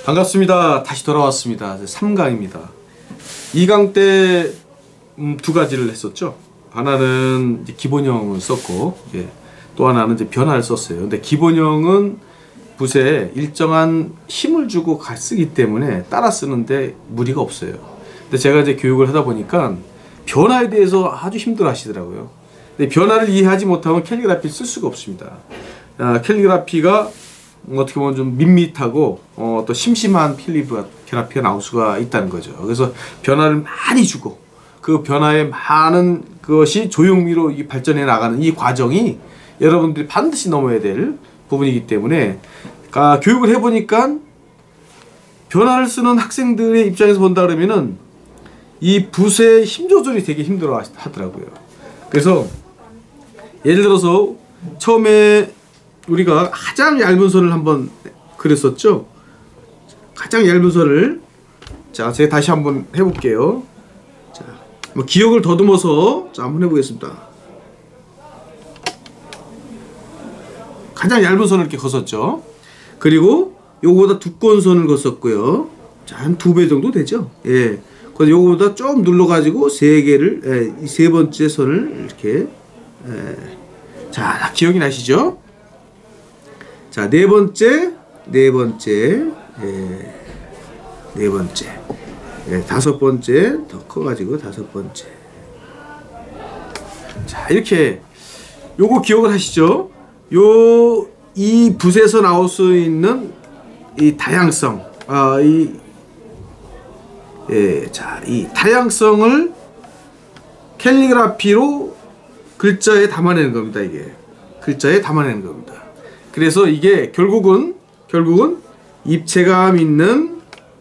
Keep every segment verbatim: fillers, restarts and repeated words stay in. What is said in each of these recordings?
반갑습니다. 다시 돌아왔습니다. 삼 강입니다. 이 강 때 음, 두 가지를 했었죠. 하나는 이제 기본형을 썼고, 예, 또 하나는 이제 변화를 썼어요. 근데 기본형은 붓에 일정한 힘을 주고 쓰기 때문에 따라 쓰는데 무리가 없어요. 근데 제가 이제 교육을 하다 보니까 변화에 대해서 아주 힘들어 하시더라고요. 근데 변화를 이해하지 못하면 캘리그라피를 쓸 수가 없습니다. 아, 캘리그라피가 어떻게 보면 좀 밋밋하고 어, 또 심심한 캘리그라피가 나올 수가 있다는 거죠. 그래서 변화를 많이 주고 그 변화에 많은 것이 조용미로 이 발전해 나가는 이 과정이 여러분들이 반드시 넘어야 될 부분이기 때문에 아, 교육을 해보니까 변화를 쓰는 학생들의 입장에서 본다 그러면은 이 붓의 힘 조절이 되게 힘들어 하더라고요. 그래서 예를 들어서 처음에 우리가 가장 얇은 선을 한번 그렸었죠. 가장 얇은 선을 자 제가 다시 한번 해볼게요. 자, 뭐 기억을 더듬어서 자 한번 해보겠습니다. 가장 얇은 선을 이렇게 걷었죠. 그리고 요거보다 두꺼운 선을 걷었고요. 자, 한 두 배 정도 되죠. 예. 그래서 요거보다 좀 눌러가지고 세 개를 예, 이 세 번째 선을 이렇게 예. 자, 기억이 나시죠? 자, 네 번째, 네 번째, 예, 네 번째, 예, 다섯 번째, 더 커가지고 다섯 번째. 자, 이렇게 요거 기억을 하시죠? 요, 이 붓에서 나올 수 있는 이 다양성, 아, 이, 예, 자, 이 다양성을 캘리그라피로 글자에 담아내는 겁니다, 이게. 글자에 담아내는 겁니다. 그래서 이게 결국은 결국은 입체감 있는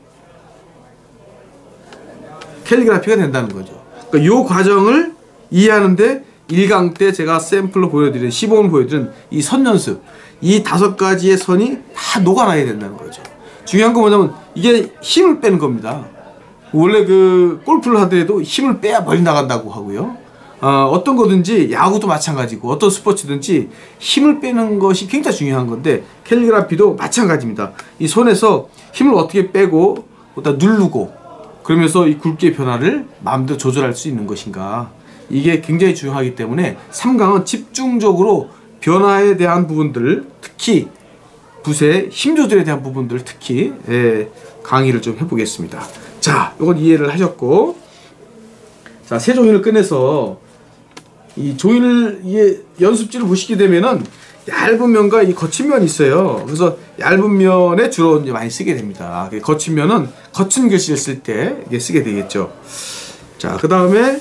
캘리그라피가 된다는 거죠. 그러니까 이 과정을 이해하는데 일 강 때 제가 샘플로 보여드린 시범을 보여드린 이 선 연습, 이 다섯 가지의 선이 다 녹아나야 된다는 거죠. 중요한 건 뭐냐면 이게 힘을 빼는 겁니다. 원래 그 골프를 하더라도 힘을 빼야 멀리 나간다고 하고요. 어, 어떤 거든지 야구도 마찬가지고 어떤 스포츠든지 힘을 빼는 것이 굉장히 중요한 건데 캘리그라피도 마찬가지입니다. 이 손에서 힘을 어떻게 빼고 거기다 누르고 그러면서 이 굵기의 변화를 마음대로 조절할 수 있는 것인가, 이게 굉장히 중요하기 때문에 삼 강은 집중적으로 변화에 대한 부분들, 특히 붓의 힘 조절에 대한 부분들 특히 예, 강의를 좀 해보겠습니다. 자, 이건 이해를 하셨고, 자, 세 종이를 꺼내서 이 종이를 이 연습지를 보시게 되면은 얇은 면과 이 거친 면이 있어요. 그래서 얇은 면에 주로 이제 많이 쓰게 됩니다. 거친 면은 거친 글씨를 쓸 때 이게 쓰게 되겠죠. 자, 그 다음에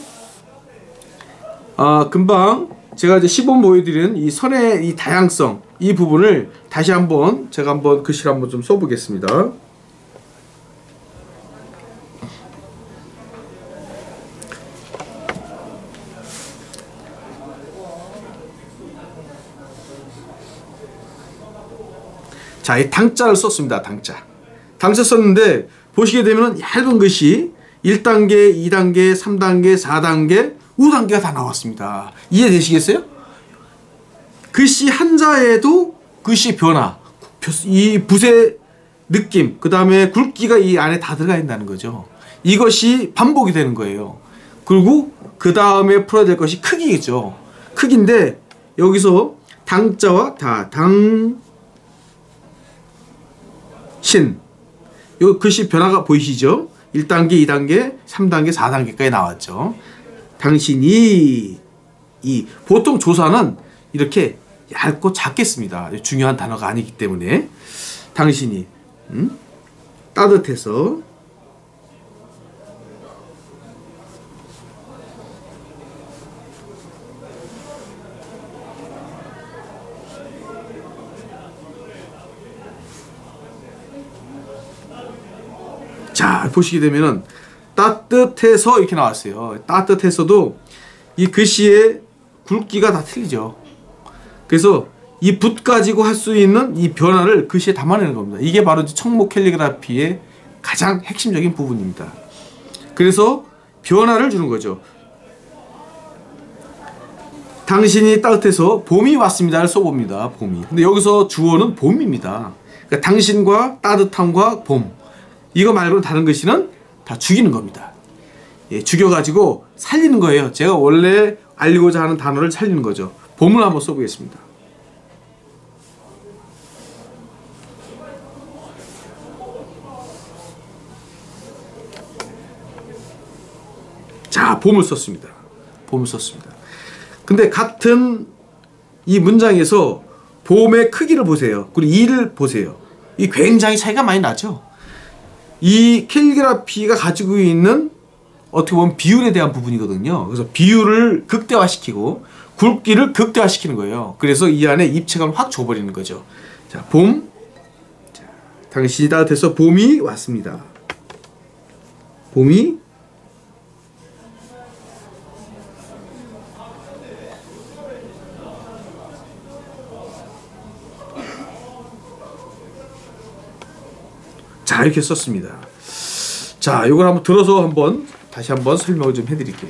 아, 금방 제가 이제 시범 보여드린 이 선의 이 다양성, 이 부분을 다시 한번 제가 한번 글씨를 한번 좀 써보겠습니다. 자, 이 당자를 썼습니다. 당자. 당자 썼는데 보시게 되면 얇은 글씨 일 단계, 이 단계, 삼 단계, 사 단계, 오 단계가 다 나왔습니다. 이해되시겠어요? 글씨 한자에도 글씨 변화, 이 붓의 느낌, 그 다음에 굵기가 이 안에 다 들어가 있다는 거죠. 이것이 반복이 되는 거예요. 그리고 그 다음에 풀어야 될 것이 크기겠죠. 크기인데 여기서 당자와 다, 당, 신, 요 글씨 변화가 보이시죠? 일 단계, 이 단계, 삼 단계, 사 단계까지 나왔죠. 당신이, 이 보통 조사는 이렇게 얇고 작게 씁니다. 중요한 단어가 아니기 때문에. 당신이 음? 따뜻해서 자, 보시게 되면은 따뜻해서 이렇게 나왔어요. 따뜻해서도 이 글씨의 굵기가 다 틀리죠. 그래서 이 붓 가지고 할 수 있는 이 변화를 글씨에 담아내는 겁니다. 이게 바로 청목 캘리그라피의 가장 핵심적인 부분입니다. 그래서 변화를 주는 거죠. 당신이 따뜻해서 봄이 왔습니다를 써봅니다. 봄이. 근데 여기서 주어는 봄입니다. 그러니까 당신과 따뜻함과 봄, 이거 말고는 다른 글씨는 다 죽이는 겁니다. 예, 죽여가지고 살리는 거예요. 제가 원래 알리고자 하는 단어를 살리는 거죠. 봄을 한번 써보겠습니다. 자, 봄을 썼습니다. 봄을 썼습니다. 근데 같은 이 문장에서 봄의 크기를 보세요. 그리고 이를 보세요. 이 굉장히 차이가 많이 나죠. 이 캘리그라피가 가지고 있는 어떻게 보면 비율에 대한 부분이거든요. 그래서 비율을 극대화시키고 굵기를 극대화시키는 거예요. 그래서 이 안에 입체감을 확 줘버리는 거죠. 자, 봄. 자, 당신이 따뜻해서 봄이 왔습니다. 봄이 자, 이렇게 썼습니다. 자, 이걸 한번 들어서 한번 다시 한번 설명을 좀 해드릴게요.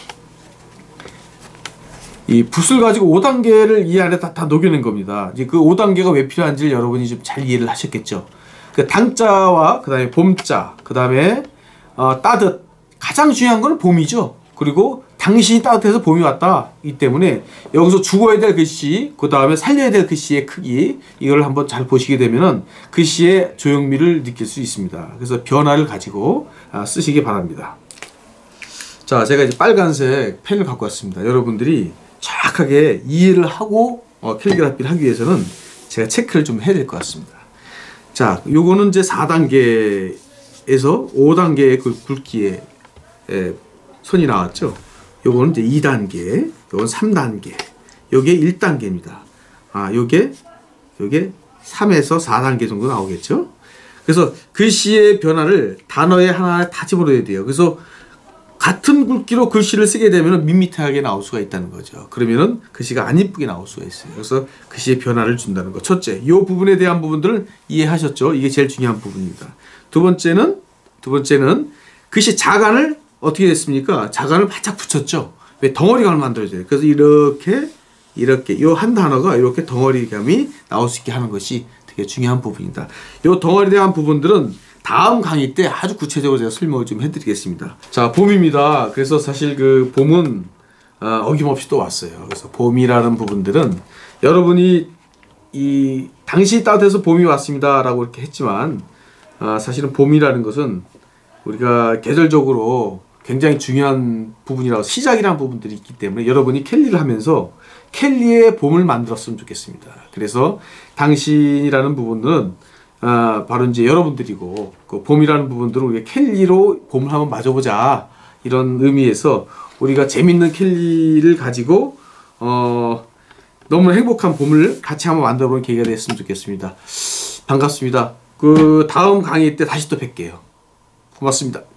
이 붓을 가지고 오 단계를 이 안에 다, 다 녹여낸 겁니다. 이제 그 오 단계가 왜 필요한지 여러분이 좀 잘 이해를 하셨겠죠. 그 당자와 그 다음에 봄자, 그 다음에 어, 따뜻, 가장 중요한 거는 봄이죠. 그리고 당신이 따뜻해서 봄이 왔다. 이 때문에 여기서 죽어야 될 글씨, 그 다음에 살려야 될 글씨의 크기, 이걸 한번 잘 보시게 되면은 글씨의 조형미를 느낄 수 있습니다. 그래서 변화를 가지고 아, 쓰시기 바랍니다. 자, 제가 이제 빨간색 펜을 갖고 왔습니다. 여러분들이 정확하게 이해를 하고 어, 캘리그라피를 하기 위해서는 제가 체크를 좀 해야 될 것 같습니다. 자, 요거는 이제 사 단계에서 오 단계의 그 굵기의 에, 선이 나왔죠. 요거는 이제 이 단계, 요건 삼 단계, 요게 일 단계입니다. 아, 요게, 요게 삼에서 사 단계 정도 나오겠죠. 그래서 글씨의 변화를 단어에 하나 다 집어넣어야 돼요. 그래서 같은 굵기로 글씨를 쓰게 되면 밋밋하게 나올 수가 있다는 거죠. 그러면은 글씨가 안 이쁘게 나올 수가 있어요. 그래서 글씨의 변화를 준다는 거. 첫째, 이 부분에 대한 부분들을 이해하셨죠? 이게 제일 중요한 부분입니다. 두 번째는, 두 번째는 글씨 자간을 어떻게 됐습니까? 자간을 바짝 붙였죠. 왜? 덩어리감을 만들어줘요. 그래서 이렇게 이렇게 이 한 단어가 이렇게 덩어리감이 나올 수 있게 하는 것이 되게 중요한 부분이다. 이 덩어리에 대한 부분들은 다음 강의 때 아주 구체적으로 제가 설명을 좀 해드리겠습니다. 자, 봄입니다. 그래서 사실 그 봄은 어, 어김없이 또 왔어요. 그래서 봄이라는 부분들은 여러분이 이 당신이 따뜻해서 봄이 왔습니다 라고 이렇게 했지만 어, 사실은 봄이라는 것은 우리가 계절적으로 굉장히 중요한 부분이라고 시작이라는 부분들이 있기 때문에 여러분이 캘리를 하면서 캘리의 봄을 만들었으면 좋겠습니다. 그래서 당신이라는 부분은 아, 바로 이제 여러분들이고 그 봄이라는 부분들은 우리가 캘리로 봄을 한번 맞아보자 이런 의미에서 우리가 재밌는 캘리를 가지고 어, 너무 행복한 봄을 같이 한번 만들어보는 계기가 됐으면 좋겠습니다. 반갑습니다. 그 다음 강의 때 다시 또 뵐게요. 고맙습니다.